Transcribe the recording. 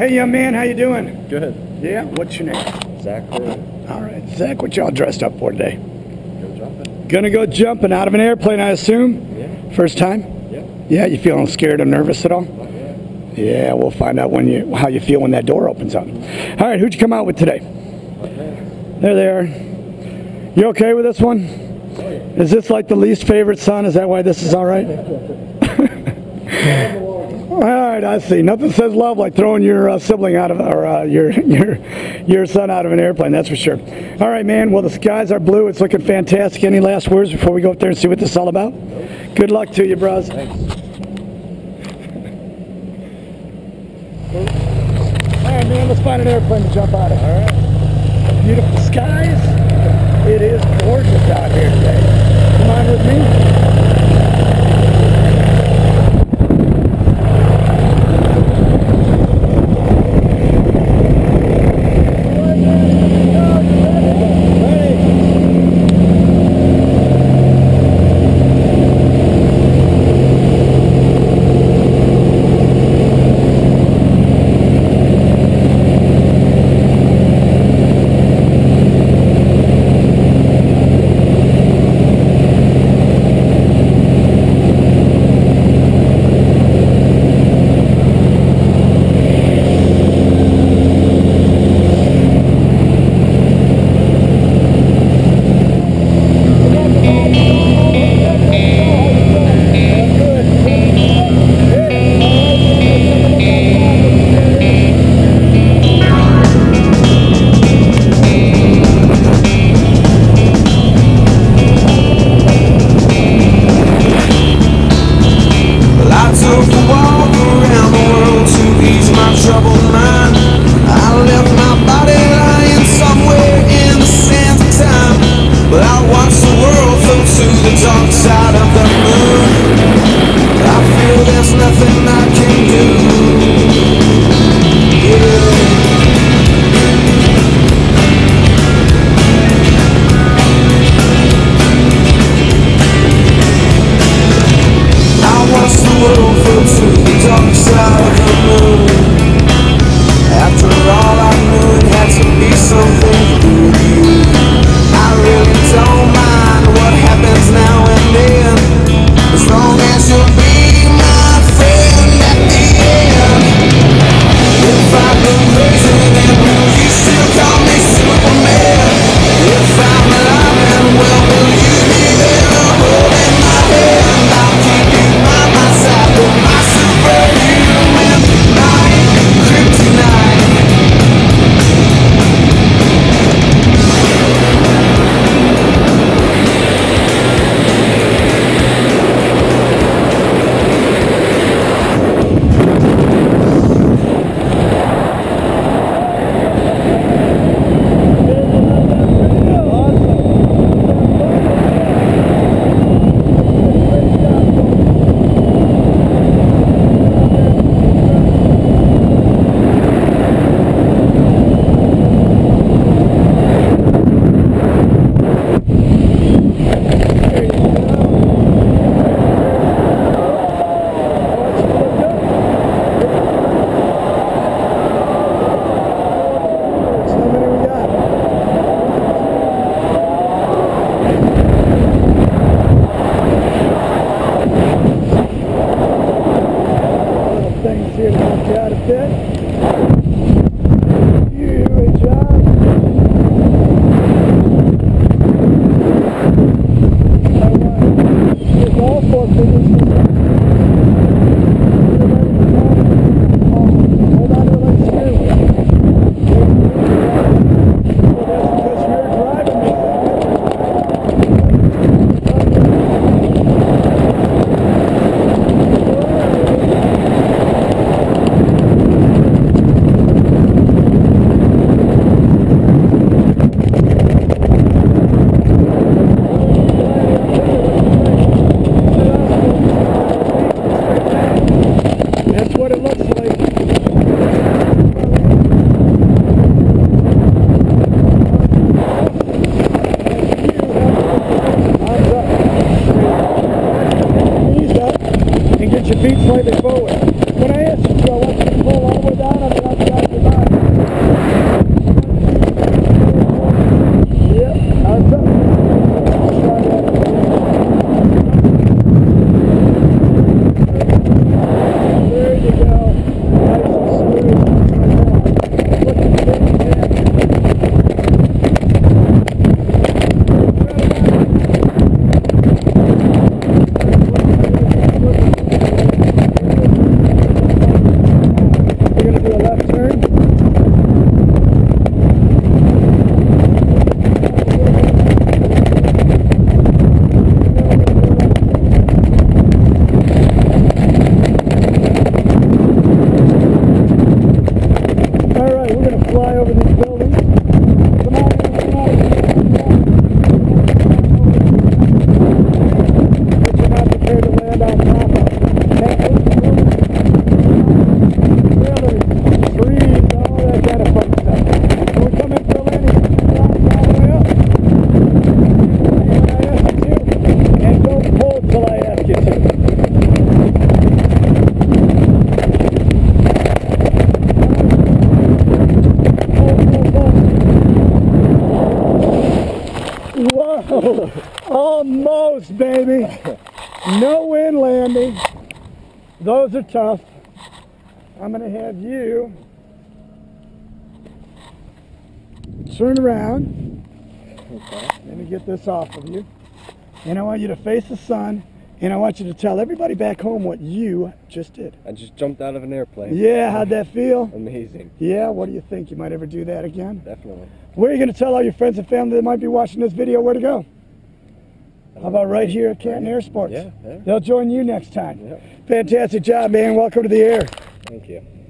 Hey, young man, how you doing? Good. Yeah? What's your name? Zach. All right, Zach, what y'all dressed up for today? Go jumping. Gonna go jumping out of an airplane, I assume? Yeah. First time? Yep. Yeah, you feeling scared or nervous at all? Yeah. Yeah, we'll find out how you feel when that door opens up. All right, who'd you come out with today? There they are. You okay with this one? Oh, yeah. Is this like the least favorite son? Is that why this is all right? All right, I see. Nothing says love like throwing your sibling out of, or your son out of an airplane. That's for sure. All right, man. Well, the skies are blue. It's looking fantastic. Any last words before we go up there and see what this is all about? Good luck to you, bros. Thanks. All right, man. Let's find an airplane to jump out of. All right. Beautiful skies. It is gorgeous out here today. Come on with me. Here to knock you out a bit. You do a job. There's all sorts of things. Hold on to the right steering wheel. Well, that's because you're driving me. That's what it looks like. Knees up and get your feet slightly forward. When I ask you to, I want you to pull all the way down on the left side. most, baby. No wind landing. Those are tough. I'm going to have you turn around. Okay. Let me get this off of you. And I want you to face the sun, and I want you to tell everybody back home what you just did. I just jumped out of an airplane. Yeah, how'd that feel? Amazing. Yeah, what do you think? You might ever do that again? Definitely. Where are you going to tell all your friends and family that might be watching this video where to go? How about right here at Canton Air Sports? Yeah. They'll join you next time. Yeah. Fantastic job, man. Welcome to the air. Thank you.